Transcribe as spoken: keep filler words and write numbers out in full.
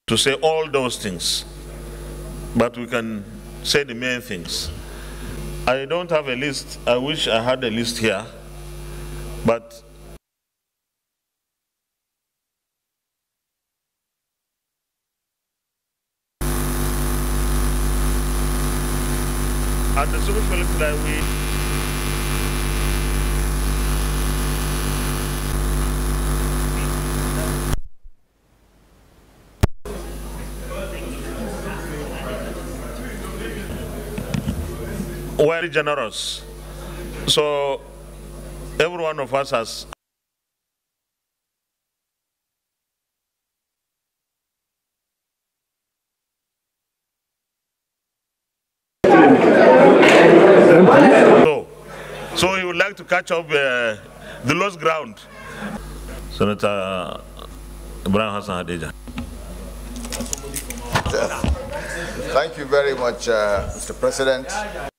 to say all those things, but we can say the main things. I don't have a list. I wish I had a list here, but and the super that we very generous. So every one of us has so, so he would like to catch up uh, the lost ground. Senator Ibrahim Hassan Hadeja. Thank you very much, uh, Mister President.